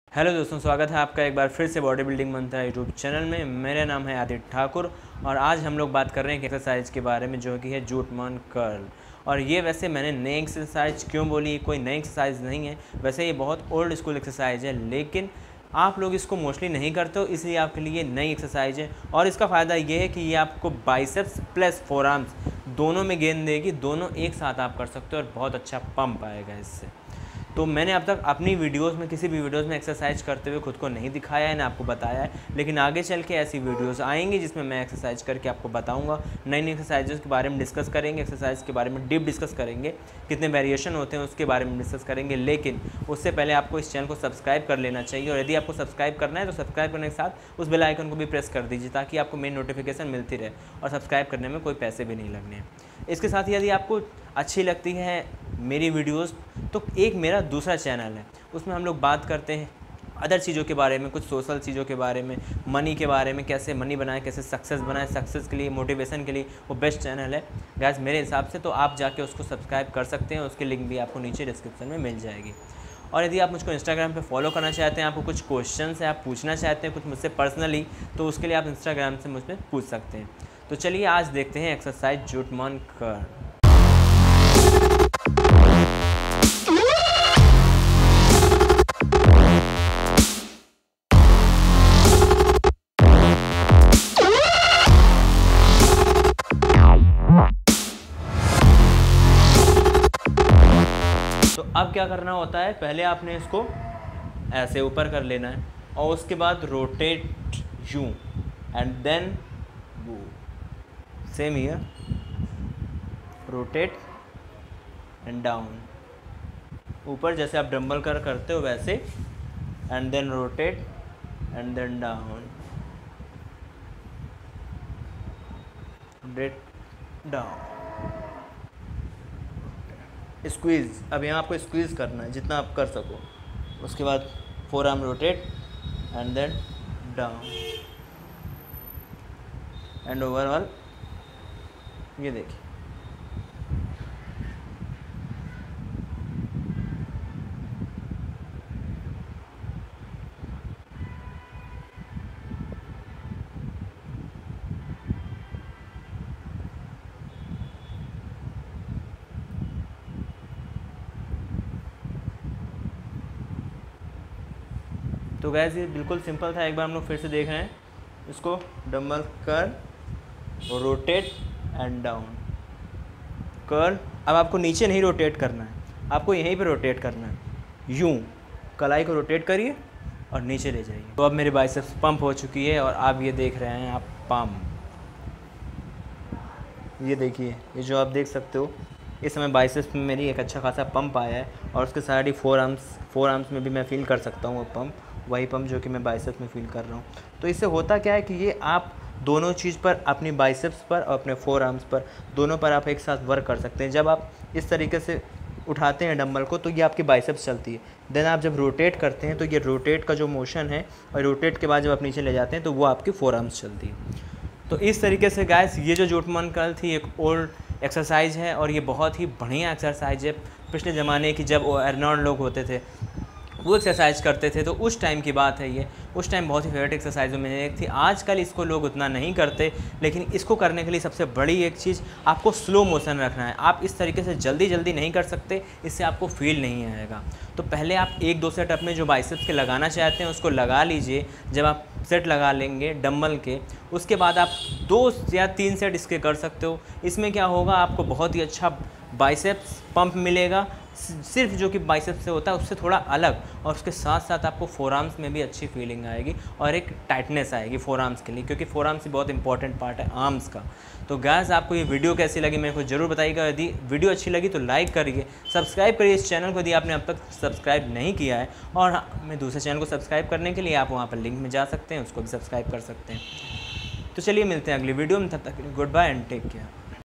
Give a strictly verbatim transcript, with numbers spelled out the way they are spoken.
Hello दोस्तों, स्वागत है आपका एक बार फिर से body building mantra YouTube channel में। मेरा नाम है आदित्य ठाकुर और आज हम लोग बात कर रहे हैं एक एक्सरसाइज के बारे में जो कि है ज़ोटमैन कर्ल। और ये वैसे मैंने नई एक्सरसाइज क्यों बोली, कोई नई एक्सरसाइज नहीं है, वैसे ये बहुत ओल्ड स्कूल एक्सरसाइज है, लेकिन आप लोग इसको मोस्टली नहीं करते हो, इसलिए आपके लिए नई एक्सरसाइज है। और इसका फ़ायदा ये है कि ये आपको बाइसेप्स प्लस फोरआर्म्स दोनों में गेंद देगी, दोनों एक साथ आप कर सकते हो और बहुत अच्छा पंप आएगा इससे। तो मैंने अब तक अपनी वीडियोस में किसी भी वीडियोस में एक्सरसाइज करते हुए खुद को नहीं दिखाया है, ना आपको बताया है, लेकिन आगे चल के ऐसी वीडियोस आएंगी जिसमें मैं एक्सरसाइज करके आपको बताऊंगा। नई नई एक्सरसाइजेस के बारे में डिस्कस करेंगे, एक्सरसाइज के बारे में डीप डिस्कस करेंगे, कितने वेरिएशन होते हैं उसके बारे में डिस्कस करेंगे। लेकिन उससे पहले आपको इस चैनल को सब्सक्राइब कर लेना चाहिए, और यदि आपको सब्सक्राइब करना है तो सब्सक्राइब करने के साथ उस बेल आइकन को भी प्रेस कर दीजिए ताकि आपको मेन नोटिफिकेशन मिलती रहे, और सब्सक्राइब करने में कोई पैसे भी नहीं लगने। इसके साथ ही यदि आपको अच्छी लगती है मेरी वीडियोस तो एक मेरा दूसरा चैनल है, उसमें हम लोग बात करते हैं अदर चीज़ों के बारे में, कुछ सोशल चीज़ों के बारे में, मनी के बारे में, कैसे मनी बनाए, कैसे सक्सेस बनाए, सक्सेस के लिए, मोटिवेशन के लिए वो बेस्ट चैनल है गाइस मेरे हिसाब से। तो आप जाके उसको सब्सक्राइब कर सकते हैं, उसकी लिंक भी आपको नीचे डिस्क्रिप्शन में मिल जाएगी। और यदि आप मुझको इंस्टाग्राम पे फॉलो करना चाहते हैं, आपको कुछ क्वेश्चन है आप पूछना चाहते हैं कुछ मुझसे पर्सनली, तो उसके लिए आप इंस्टाग्राम से मुझसे पूछ सकते हैं। तो चलिए आज देखते हैं एक्सरसाइज ज़ोटमैन कर्ल। तो अब क्या करना होता है, पहले आपने इसको ऐसे ऊपर कर लेना है और उसके बाद रोटेट यूं and then go, same here, rotate and down, ऊपर जैसे आप डंबल कर करते हो वैसे, and then rotate and then down, rotate down, squeeze. अब यहाँ आपको स्क्वीज़ करना है जितना आप कर सको। उसके बाद forearm rotate and then down and overall ये देखिए। तो गैस ये बिल्कुल सिंपल था, एक बार हम लोग फिर से देख रहे हैं इसको। डंबल कर्ल और रोटेट एंड डाउन, कर्ल। अब आपको नीचे नहीं रोटेट करना है, आपको यहीं पे रोटेट करना है, यूं कलाई को रोटेट करिए और नीचे ले जाइए। तो अब मेरे बाइसेप्स पंप हो चुकी है और आप ये देख रहे हैं आप पंप, ये देखिए, ये जो आप देख सकते हो इस समय बाइसेप्स में मेरी एक अच्छा खासा पंप आया है, और उसके साथ ही फोर आर्म्स फोर आर्म्स में भी मैं फील कर सकता हूँ वो पंप, वही पंप जो कि मैं बाइसेप्स में फील कर रहा हूँ। तो इससे होता क्या है कि ये आप दोनों चीज़ पर, अपनी बाइसेप्स पर और अपने फोर आर्म्स पर, दोनों पर आप एक साथ वर्क कर सकते हैं। जब आप इस तरीके से उठाते हैं डंबल को तो ये आपकी बाइसेप्स चलती है, देन आप जब रोटेट करते हैं तो ये रोटेट का जो मोशन है, और रोटेट के बाद जब आप नीचे ले जाते हैं तो वो आपकी फोर आर्म्स चलती है। तो इस तरीके से गाइस ये जो ज़ोटमैन कर्ल थी एक ओल्ड एक्सरसाइज है, और ये बहुत ही बढ़िया एक्सरसाइज है। पिछले ज़माने की जब अर्नोल्ड लोग होते थे वो एक्सरसाइज करते थे, तो उस टाइम की बात है ये, उस टाइम बहुत ही फेवरेट एक्सरसाइजों में एक थी। आजकल इसको लोग उतना नहीं करते, लेकिन इसको करने के लिए सबसे बड़ी एक चीज़, आपको स्लो मोशन रखना है। आप इस तरीके से जल्दी जल्दी नहीं कर सकते, इससे आपको फील नहीं आएगा। तो पहले आप एक दो सेट अपने जो बाइसेप्स के लगाना चाहते हैं उसको लगा लीजिए। जब आप सेट लगा लेंगे डंबल के, उसके बाद आप दो या तीन सेट इसके कर सकते हो। इसमें क्या होगा, आपको बहुत ही अच्छा बाइसेप्स पंप मिलेगा, सिर्फ जो कि बाइसेप्स से होता है उससे थोड़ा अलग, और उसके साथ साथ आपको फोर आर्म्स में भी अच्छी फीलिंग आएगी और एक टाइटनेस आएगी फोर आर्म्स के लिए, क्योंकि फोर आर्म्स ही बहुत इंपॉर्टेंट पार्ट है आर्म्स का। तो गाइस आपको ये वीडियो कैसी लगी मेरे को ज़रूर बताइएगा। यदि वीडियो अच्छी लगी तो लाइक करिए, सब्सक्राइब करिए इस चैनल को यदि आपने अब तक सब्सक्राइब नहीं किया है, और हाँ, मैं दूसरे चैनल को सब्सक्राइब करने के लिए आप वहाँ पर लिंक में जा सकते हैं, उसको भी सब्सक्राइब कर सकते हैं। तो चलिए मिलते हैं अगली वीडियो में, तब तक goodbye and take care.